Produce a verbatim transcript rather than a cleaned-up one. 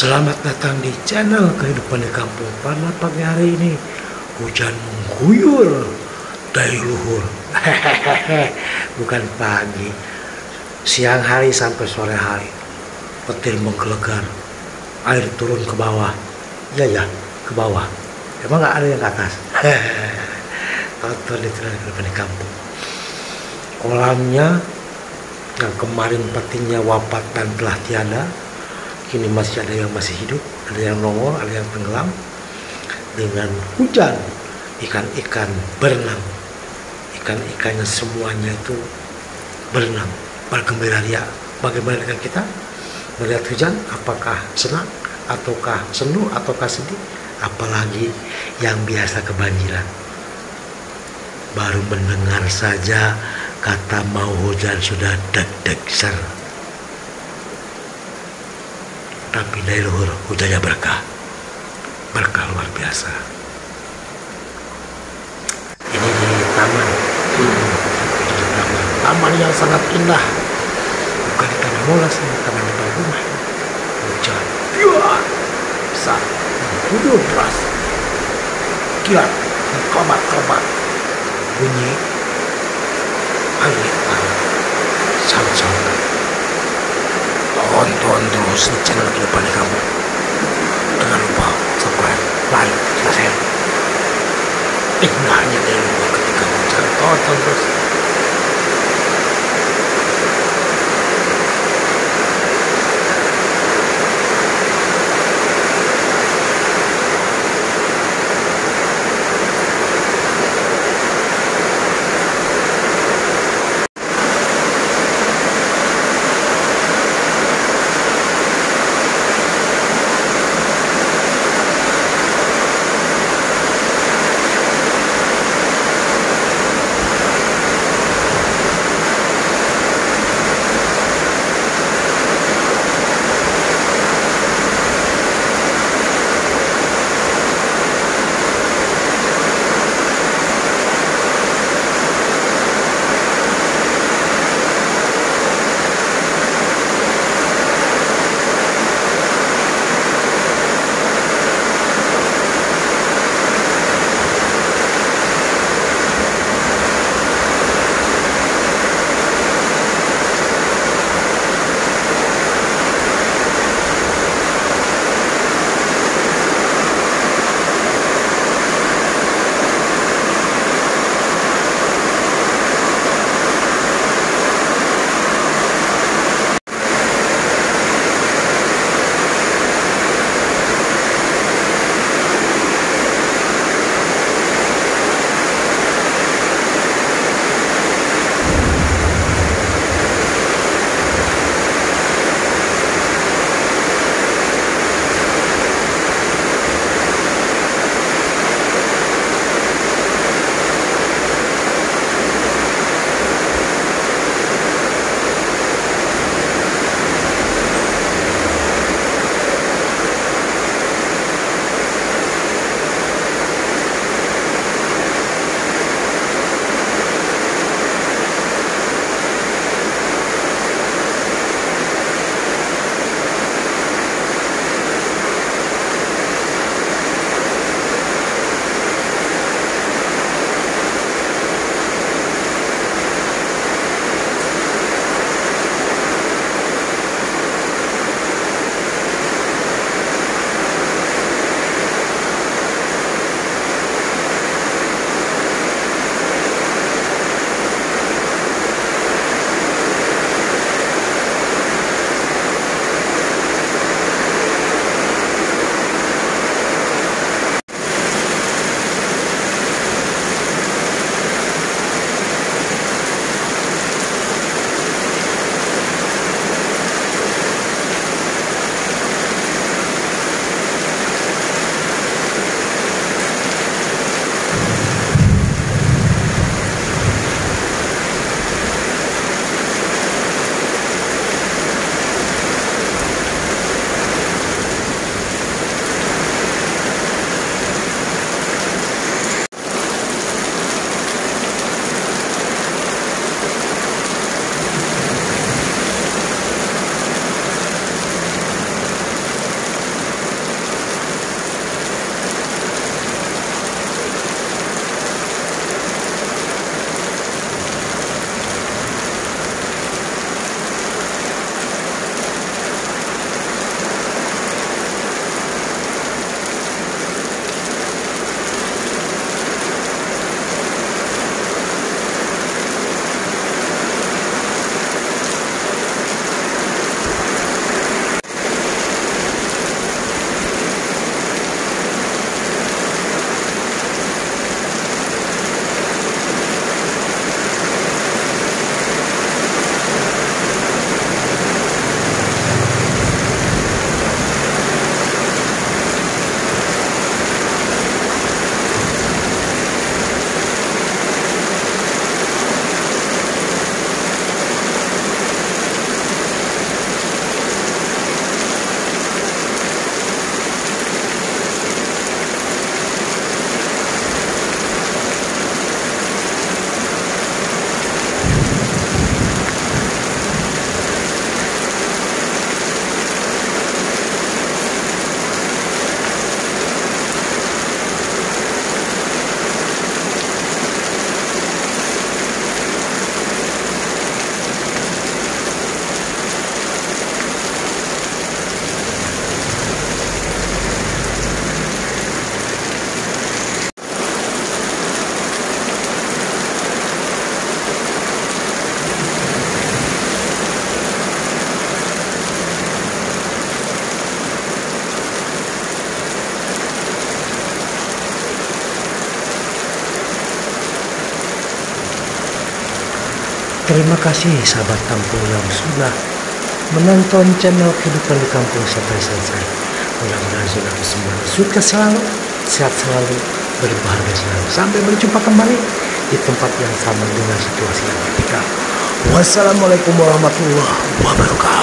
Selamat datang di channel Kehidupan di Kampung. Pada pagi hari ini hujan mengguyur dari luhur. Hehehe, bukan pagi, siang hari sampai sore hari. Petir menggelegar, air turun ke bawah. Iya ya, ke bawah. Emang nggak ada yang ke atas. Tonton di channel Kehidupan di Kampung. Kolamnya yang kemarin petinya wafat dan telah tiada, kini masih ada yang masih hidup, ada yang nongol, ada yang tenggelam. Dengan hujan, ikan-ikan berenang, ikan-ikannya semuanya itu berenang, bergembira ria. Bagaimana dengan kita melihat hujan? Apakah senang, ataukah sendu, ataukah sedih? Apalagi yang biasa kebanjiran, baru mendengar saja kata mau hujan sudah deg-deg ser. Tapi dari luhur hujannya berkah, berkah luar biasa. Ini di taman, hmm, di taman, taman yang sangat indah. Bukan di taman molas, ini taman depan rumah. Hujan, biar besar, mengguyur deras, kilat, mengkelebat-kelebat, bunyi air tanah, saut-sautan. Tonton terus di channel Kehidupan di Kampung. Jangan lupa subscribe, like, dan share. Indahnya dari luar ketika hujan. Tonton terus. Terima kasih sahabat kampung yang sudah menonton channel Kehidupan di Kampung sampai selesai. Mudah-mudahan saudara semua sukses selalu, sehat selalu, berbahagia selalu. Sampai berjumpa kembali di tempat yang sama dengan situasi yang berbeda. Wassalamualaikum warahmatullahi wabarakatuh.